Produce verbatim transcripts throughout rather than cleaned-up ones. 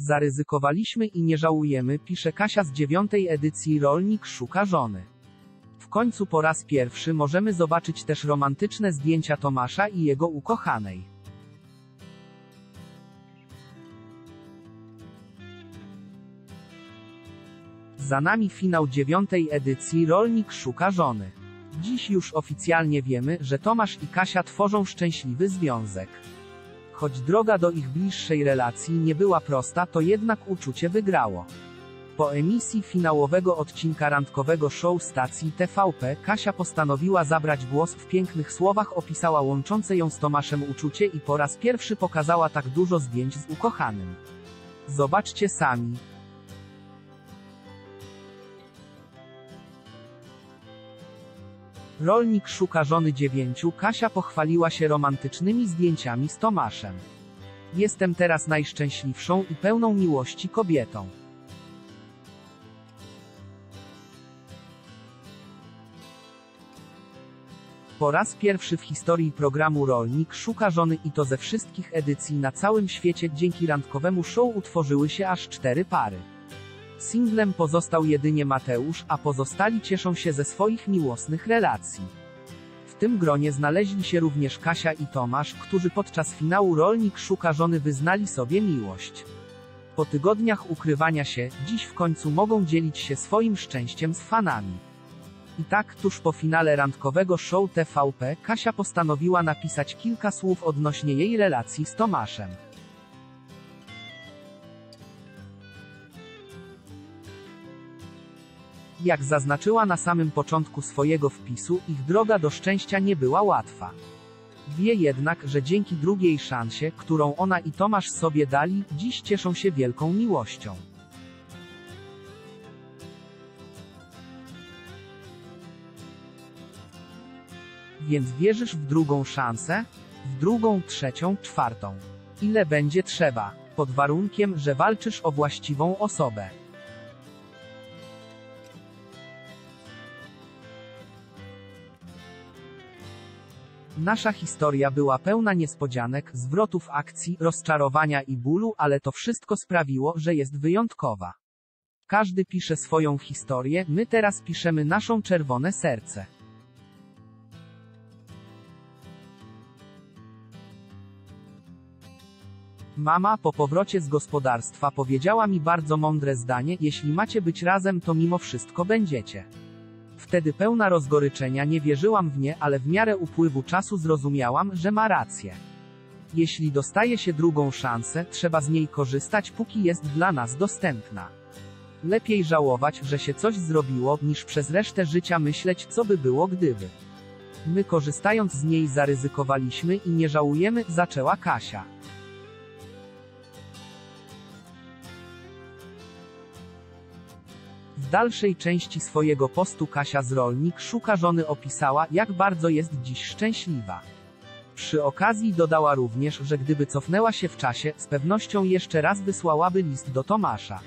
Zaryzykowaliśmy i nie żałujemy, pisze Kasia z dziewiątej edycji Rolnik szuka żony. W końcu po raz pierwszy możemy zobaczyć też romantyczne zdjęcia Tomasza i jego ukochanej. Za nami finał dziewiątej edycji Rolnik szuka żony. Dziś już oficjalnie wiemy, że Tomasz i Kasia tworzą szczęśliwy związek. Choć droga do ich bliższej relacji nie była prosta, to jednak uczucie wygrało. Po emisji finałowego odcinka randkowego show stacji T V P, Kasia postanowiła zabrać głos. W pięknych słowach opisała łączące ją z Tomaszem uczucie i po raz pierwszy pokazała tak dużo zdjęć z ukochanym. Zobaczcie sami. Rolnik szuka żony dziewięciu. Kasia pochwaliła się romantycznymi zdjęciami z Tomaszem. Jestem teraz najszczęśliwszą i pełną miłości kobietą. Po raz pierwszy w historii programu Rolnik szuka żony i to ze wszystkich edycji na całym świecie dzięki randkowemu show utworzyły się aż cztery pary. Singlem pozostał jedynie Mateusz, a pozostali cieszą się ze swoich miłosnych relacji. W tym gronie znaleźli się również Kasia i Tomasz, którzy podczas finału Rolnik szuka żony wyznali sobie miłość. Po tygodniach ukrywania się, dziś w końcu mogą dzielić się swoim szczęściem z fanami. I tak, tuż po finale randkowego show T V P, Kasia postanowiła napisać kilka słów odnośnie jej relacji z Tomaszem. Jak zaznaczyła na samym początku swojego wpisu, ich droga do szczęścia nie była łatwa. Wie jednak, że dzięki drugiej szansie, którą ona i Tomasz sobie dali, dziś cieszą się wielką miłością. Więc wierzysz w drugą szansę? W drugą, trzecią, czwartą. Ile będzie trzeba? Pod warunkiem, że walczysz o właściwą osobę. Nasza historia była pełna niespodzianek, zwrotów akcji, rozczarowania i bólu, ale to wszystko sprawiło, że jest wyjątkowa. Każdy pisze swoją historię, my teraz piszemy naszą czerwone serce. Mama po powrocie z gospodarstwa powiedziała mi bardzo mądre zdanie: jeśli macie być razem, to mimo wszystko będziecie. Wtedy pełna rozgoryczenia nie wierzyłam w nie, ale w miarę upływu czasu zrozumiałam, że ma rację. Jeśli dostaje się drugą szansę, trzeba z niej korzystać, póki jest dla nas dostępna. Lepiej żałować, że się coś zrobiło, niż przez resztę życia myśleć, co by było gdyby. My korzystając z niej zaryzykowaliśmy i nie żałujemy, zaczęła Kasia. W dalszej części swojego postu Kasia z Rolnik szuka żony opisała, jak bardzo jest dziś szczęśliwa. Przy okazji dodała również, że gdyby cofnęła się w czasie, z pewnością jeszcze raz wysłałaby list do Tomasza.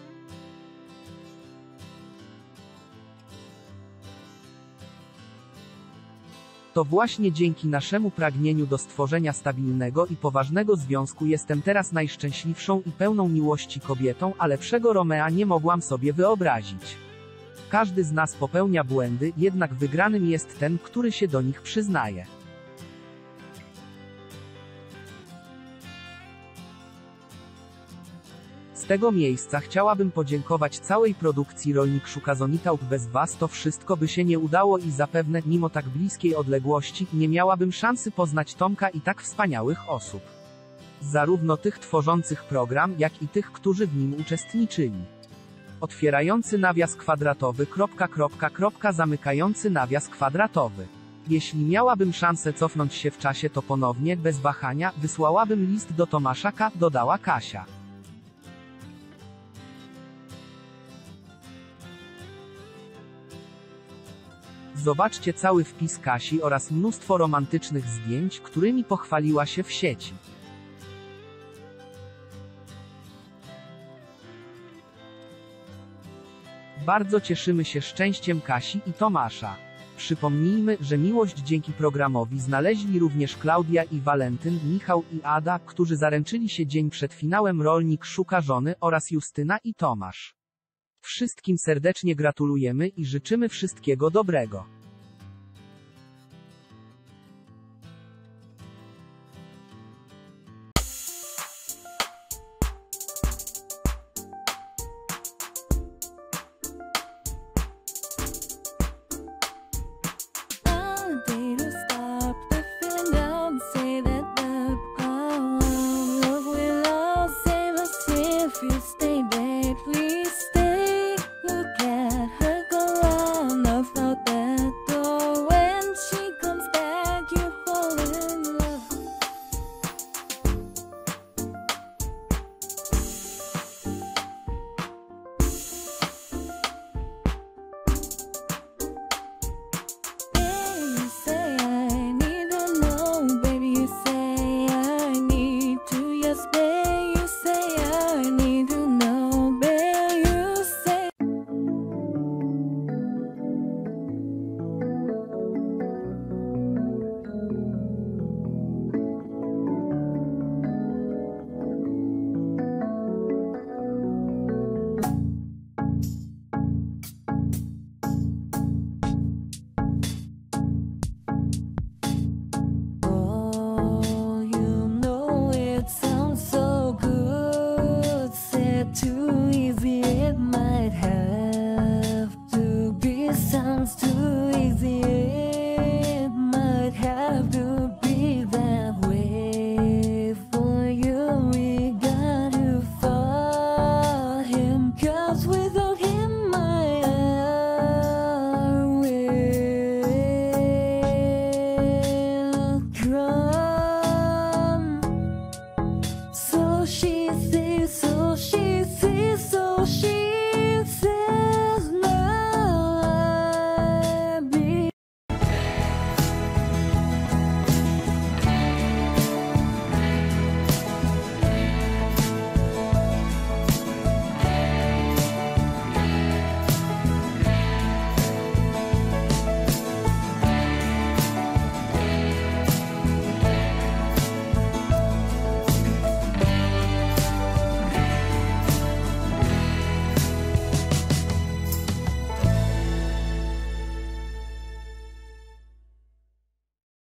To właśnie dzięki naszemu pragnieniu do stworzenia stabilnego i poważnego związku jestem teraz najszczęśliwszą i pełną miłości kobietą, a lepszego Romea nie mogłam sobie wyobrazić. Każdy z nas popełnia błędy, jednak wygranym jest ten, który się do nich przyznaje. Z tego miejsca chciałabym podziękować całej produkcji Rolnik szuka żony. Bez was to wszystko by się nie udało i zapewne, mimo tak bliskiej odległości, nie miałabym szansy poznać Tomka i tak wspaniałych osób. Zarówno tych tworzących program, jak i tych, którzy w nim uczestniczyli. Otwierający nawias kwadratowy, kropka, kropka, kropka, zamykający nawias kwadratowy. Jeśli miałabym szansę cofnąć się w czasie, to ponownie, bez wahania, wysłałabym list do Tomasza K., dodała Kasia. Zobaczcie cały wpis Kasi oraz mnóstwo romantycznych zdjęć, którymi pochwaliła się w sieci. Bardzo cieszymy się szczęściem Kasi i Tomasza. Przypomnijmy, że miłość dzięki programowi znaleźli również Klaudia i Walentyn, Michał i Ada, którzy zaręczyli się dzień przed finałem Rolnik szuka żony, oraz Justyna i Tomasz. Wszystkim serdecznie gratulujemy i życzymy wszystkiego dobrego. Too easy, it might have to be sounds too